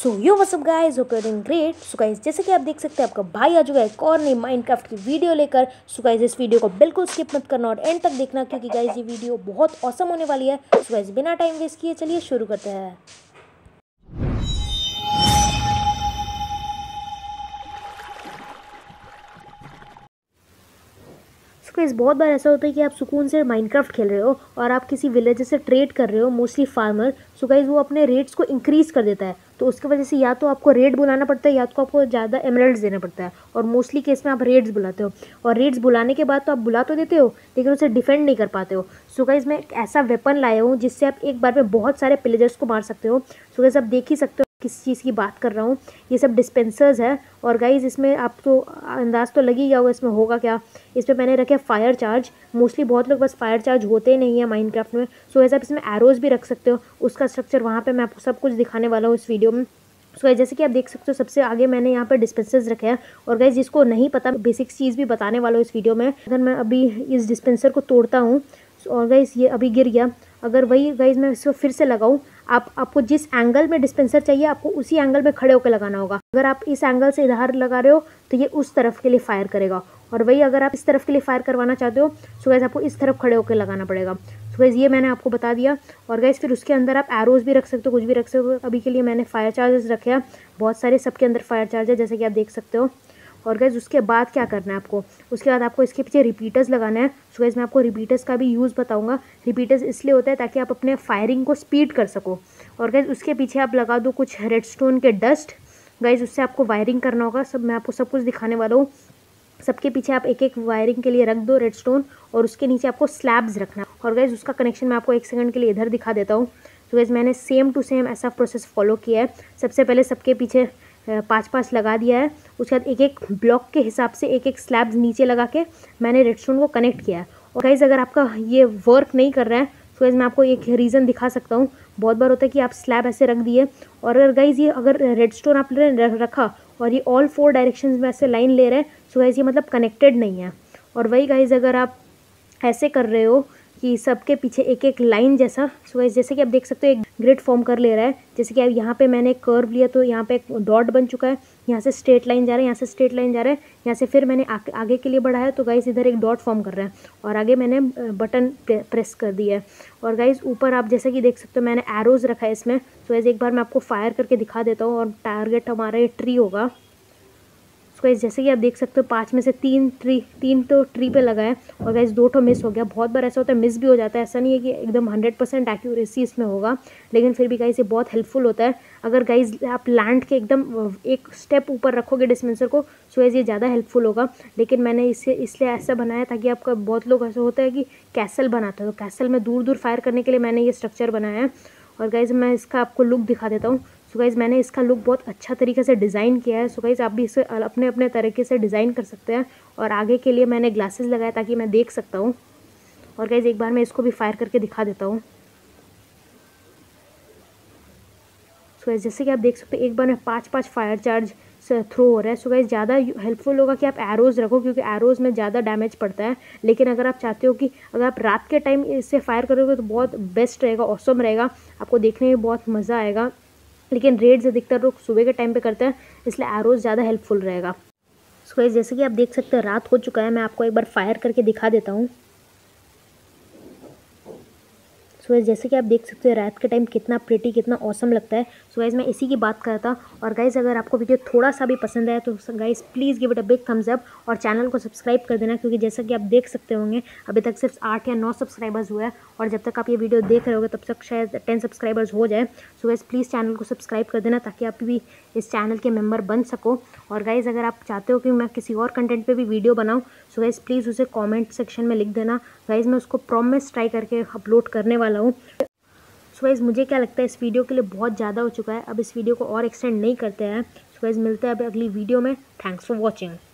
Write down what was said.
So yo what's up guys, hope you are doing great. So guys, जैसे कि आप देख सकते हैं आपका भाई आ चुका है एक और नई माइनक्राफ्ट की वीडियो लेकर। सो गाइस, इस वीडियो को बिल्कुल स्किप मत करना और एंड तक देखना, क्योंकि गाइस ये वीडियो बहुत ऑसम होने वाली है। सो गाइस, बिना टाइम वेस्ट किए चलिए शुरू करते हैं। गाइस, बहुत बार ऐसा होता है कि आप सुकून से माइनक्राफ्ट खेल रहे हो और आप किसी विलेजर से ट्रेड कर रहे हो, मोस्टली फार्मर। सो गाइस, वो अपने रेट्स को इंक्रीज़ कर देता है, तो उसकी वजह से या तो आपको रेट बुलाना पड़ता है या तो आपको ज़्यादा एमरल्ड्स देना पड़ता है। और मोस्टली केस में आप रेट्स बुलाते हो, और रेट्स बुलाने के बाद तो आप बुला तो देते हो लेकिन उसे डिफेंड नहीं कर पाते हो। सो गाइस, मैं एक ऐसा वेपन लाया हूँ जिससे आप एक बार में बहुत सारे पिलेजर्स को मार सकते हो। सो गाइस, आप देख ही सकते हो किस चीज़ की बात कर रहा हूँ। ये सब डिस्पेंसर्स है, और गाइज इसमें आपको अंदाज तो लग ही गया होगा इसमें होगा क्या। इसमें मैंने रखे फायर चार्ज। मोस्टली बहुत लोग बस फायर चार्ज होते ही नहीं है माइनक्राफ्ट में। सो ऐसा आप इसमें एरोज भी रख सकते हो। उसका स्ट्रक्चर वहाँ पे मैं आपको सब कुछ दिखाने वाला हूँ इस वीडियो में। सो जैसे कि आप देख सकते हो, सबसे आगे मैंने यहाँ पर डिस्पेंसर्स रखे हैं। और गाइज, जिसको नहीं पता, बेसिक चीज़ भी बताने वाला हूँ इस वीडियो में। अगर मैं अभी इस डिस्पेंसर को तोड़ता हूँ और गाइज ये अभी गिर गया, अगर वही गाइज मैं इसको फिर से लगाऊं, आपको जिस एंगल में डिस्पेंसर चाहिए आपको उसी एंगल में खड़े होकर लगाना होगा। अगर आप इस एंगल से इधर लगा रहे हो तो ये उस तरफ के लिए फायर करेगा, और वही अगर आप इस तरफ के लिए फायर करवाना चाहते हो तो गाइज आपको इस तरफ खड़े होकर लगाना पड़ेगा। तो गाइज ये मैंने आपको बता दिया। और गाइज फिर उसके अंदर आप एरोज भी रख सकते हो, कुछ भी रख सकते हो। अभी के लिए मैंने फायर चार्जेस रखे हैं, बहुत सारे, सबके अंदर फायर चार्ज है जैसे कि आप देख सकते हो। और गाइज उसके बाद क्या करना है आपको, उसके बाद आपको इसके पीछे रिपीटर्स लगाना है। सो गाइज मैं आपको रिपीटर्स का भी यूज़ बताऊंगा। रिपीटर्स इसलिए होता है ताकि आप अपने फायरिंग को स्पीड कर सको। और गाइज उसके पीछे आप लगा दो कुछ रेडस्टोन के डस्ट। गाइज उससे आपको वायरिंग करना होगा, सब मैं आपको सब कुछ दिखाने वाला हूँ। सबके पीछे आप एक एक वायरिंग के लिए रख दो रेडस्टोन, और उसके नीचे आपको स्लैब्स रखना। और गाइज उसका कनेक्शन मैं आपको एक सेकंड के लिए इधर दिखा देता हूँ। तो गाइज मैंने सेम टू सेम ऐसा प्रोसेस फॉलो किया है। सबसे पहले सबके पीछे 5-5 लगा दिया है। उसके बाद एक एक ब्लॉक के हिसाब से एक एक स्लैब्स नीचे लगा के मैंने रेडस्टोन को कनेक्ट किया है। और गाइज अगर आपका ये वर्क नहीं कर रहा है तो गाइज मैं आपको एक रीज़न दिखा सकता हूँ। बहुत बार होता है कि आप स्लैब ऐसे रख दिए, और अगर गाइज ये अगर रेडस्टोन आपने रखा और ये ऑल 4 डायरेक्शंस में ऐसे लाइन ले रहे हैं, सो गाइज ये मतलब कनेक्टेड नहीं है। और वही गाइज अगर आप ऐसे कर रहे हो कि सबके पीछे एक एक लाइन जैसा, सो गाइस जैसे कि आप देख सकते हो एक ग्रिड फॉर्म कर ले रहा है। जैसे कि अब यहाँ पे मैंने कर्व लिया तो यहाँ पे एक डॉट बन चुका है, यहाँ से स्ट्रेट लाइन जा रहा है, यहाँ से स्ट्रेट लाइन जा रहा है, यहाँ से फिर मैंने आगे के लिए बढ़ाया तो गाइस इधर एक डॉट फॉर्म कर रहा है, और आगे मैंने बटन प्रेस कर दिया है। और गाइस ऊपर आप जैसे कि देख सकते हो मैंने एरोज रखा है इसमें। सो गाइस एक बार मैं आपको फायर करके दिखा देता हूँ, और टारगेट हमारा ये ट्री होगा। गाइस जैसे कि आप देख सकते हो 5 में से 3 तो ट्री पे लगा है, और गाइस 2 तो मिस हो गया। बहुत बार ऐसा होता है मिस भी हो जाता है, ऐसा नहीं है कि एकदम 100% एक्यूरेसी इसमें होगा, लेकिन फिर भी गाइस ये बहुत हेल्पफुल होता है। अगर गाइस आप लैंड के एकदम एक स्टेप ऊपर रखोगे डिस्पेंसर को, सो गाइस ये ज़्यादा हेल्पफुल होगा। लेकिन मैंने इसे इसलिए ऐसा बनाया ताकि आपका, बहुत लोग ऐसा होता है कि कैसल बनाता है, तो कैसल में दूर दूर फायर करने के लिए मैंने ये स्ट्रक्चर बनाया है। और गाइस मैं इसका आपको लुक दिखा देता हूँ। सो गाइज़ मैंने इसका लुक बहुत अच्छा तरीके से डिज़ाइन किया है। सो गाइज़ आप भी इसे अपने अपने तरीके से डिज़ाइन कर सकते हैं। और आगे के लिए मैंने ग्लासेस लगाया ताकि मैं देख सकता हूँ। और गाइज़ एक बार मैं इसको भी फायर करके दिखा देता हूँ। सो गाइज़ जैसे कि आप देख सकते हो एक बार में 5-5 फायर चार्ज थ्रो हो रहा है। सो गाइज़ ज़्यादा हेल्पफुल होगा कि आप एरोज़ रखो, क्योंकि एरोज़ में ज़्यादा डैमेज पड़ता है। लेकिन अगर आप चाहते हो कि अगर आप रात के टाइम इससे फायर करोगे तो बहुत बेस्ट रहेगा, ऑसम रहेगा, आपको देखने में बहुत मज़ा आएगा। लेकिन रेड्स अधिकतर लोग सुबह के टाइम पे करते हैं, इसलिए एरोज ज़्यादा हेल्पफुल रहेगा। सो गाइस जैसे कि आप देख सकते हैं रात हो चुका है, मैं आपको एक बार फायर करके दिखा देता हूँ। सो गाइस जैसे कि आप देख सकते हो रात के टाइम कितना प्रिटी, कितना ऑसम लगता है। सो गाइस मैं इसी की बात कर रहा था। और गाइस अगर आपको वीडियो थोड़ा सा भी पसंद आया तो guys please give it a big thumbs up, और चैनल को सब्सक्राइब कर देना, क्योंकि जैसा कि आप देख सकते होंगे अभी तक सिर्फ 8 या 9 सब्सक्राइबर्स हुए हैं, और जब तक आप ये वीडियो देख रहे होगे तब तक शायद 10 सब्सक्राइबर्स हो जाए। सो गाइस प्लीज़ चैनल को सब्सक्राइब कर देना ताकि आप भी इस चैनल के मेम्बर बन सको। और गाइस अगर आप चाहते हो कि मैं किसी और कंटेंट पे भी वीडियो बनाऊं, सो गाइस प्लीज़ उसे कमेंट सेक्शन में लिख देना। गाइस मैं उसको प्रॉमिस ट्राई करके अपलोड करने वाला हूँ। सो गाइस मुझे क्या लगता है इस वीडियो के लिए बहुत ज़्यादा हो चुका है, अब इस वीडियो को और एक्सटेंड नहीं करते हैं। सो गाइस मिलते हैं अब अगली वीडियो में। Thanks for watching.